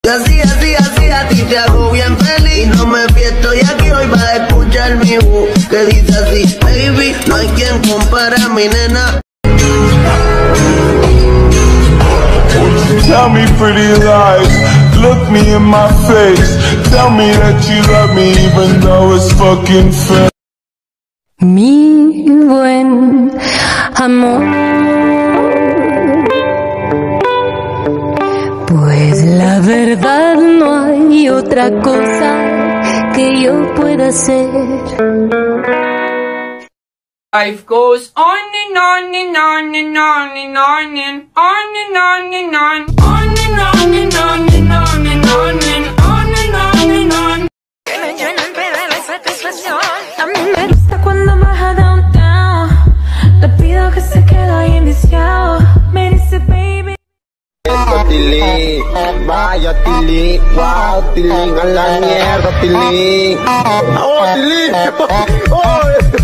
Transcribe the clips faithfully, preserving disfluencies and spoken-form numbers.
Así, así, así, a ti te hago bien feliz. Y no me fío, estoy aquí hoy para escuchar mi voz que dice así: baby, no hay quien compare a mi nena. Tell me pretty lies, look me in my face. Tell me that you love me even though it's fucking fake. Mi buen amor, pues la verdad no hay otra cosa que yo pueda hacer. Life goes on and on and on and on and on and on and on and on on and on and on and on and on and on and on and on. Que me llena el pelo de la satisfacción. A mí me gusta cuando baja downtown. Le pido que se quede ahí enviciado. Me dice baby. Tilín, vaya Tilín, wow Tilín, a la mierda Tilín. Oh Tilín, oh.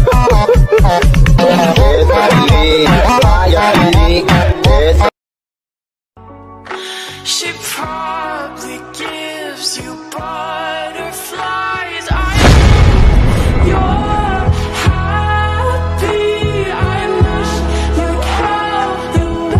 She probably gives you butterflies. I you're happy. I wish you'd have the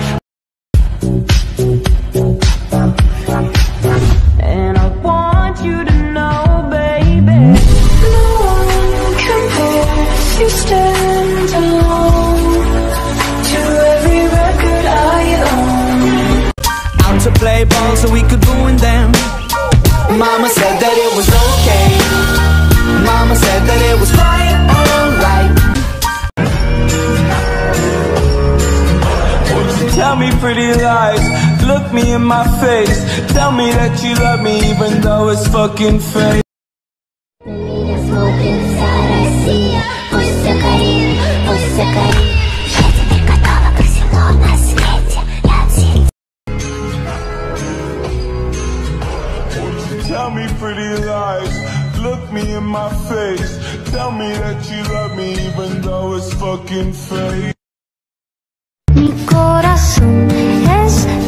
best. And I want you to know, baby, no one compares. You stand alone to every record I own. Out to play ball so we could ruin them. Mama said that it was okay. Mama said that it was quite alright. Tell me pretty lies, look me in my face. Tell me that you love me even though it's fucking fake. Tell me pretty lies, look me in my face. Tell me that you love me even though it's fucking fake. Mi corazón es